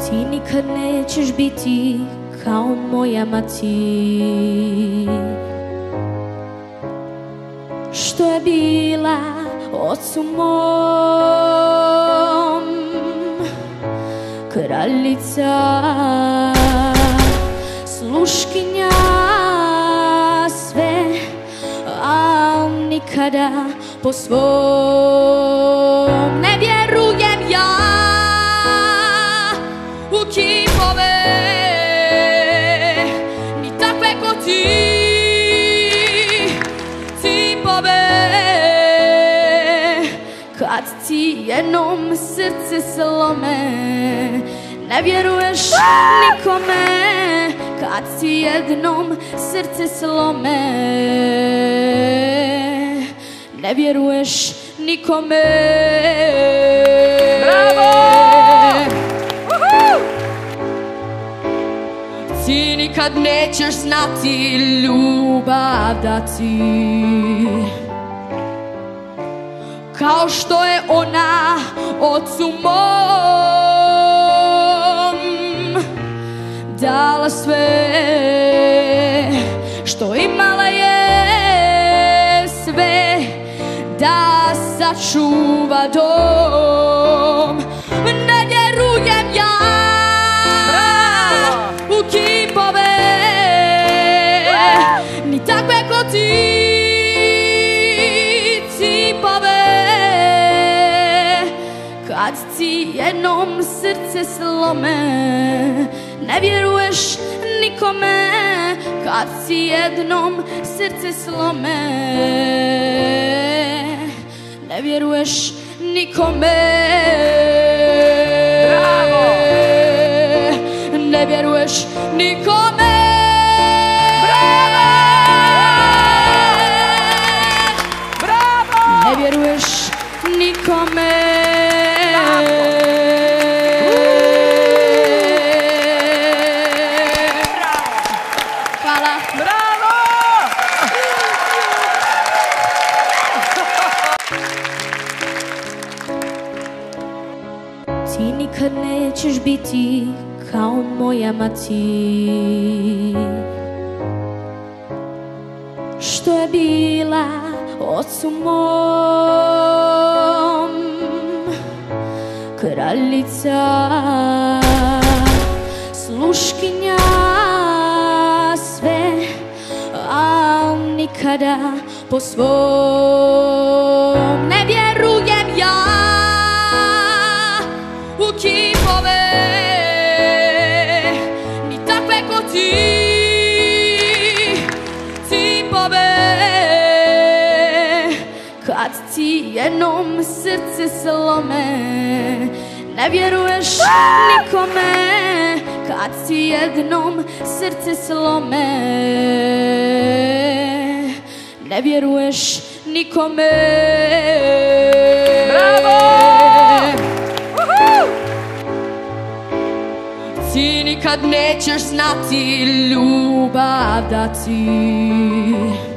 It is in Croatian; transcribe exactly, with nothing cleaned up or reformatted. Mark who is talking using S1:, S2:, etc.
S1: Ti nikad nećeš biti kao moja mati, što je bila ocu mom kraljica, sluškinja sve, al nikada po svom. Ne vjerujem ja u kipove, ni takve ko ti cipove. Kad ti jednom srce slome, ne vjeruješ nikome. Kad ti jednom srce slome, ne vjeruješ nikome.
S2: Bravo!
S1: Ti nikad nećeš znati ljubav dati kao što je ona ocu mom dala sve što imala je, sve da sačuva dom. Ne vjerujem ja u kipove, ni takve ko ti cipove. Kad ti jednom srce slome, ne vjeruješ nikome. Kad ti jednom srce slome, ne vjeruješ nikome.
S2: Bravo!
S1: Ne vjeruješ nikome.
S2: Bravo! Bravo!
S1: Ne vjeruješ nikome. Hvala.
S2: Bravo!
S1: Ti nikad nećeš biti kao moja mati, što je bila ocu mom kraljica, sluškinja sve, al nikada po svom. Ne vjerujem ja u kipove, ni takve ko ti cipove. Kad ti jednom srce slome, ne vjeruješ nikome. Kad ti jednom srce slome, ne vjeruješ nikome.
S2: Bravo!
S1: Ti nikad nećeš znati ljubav dati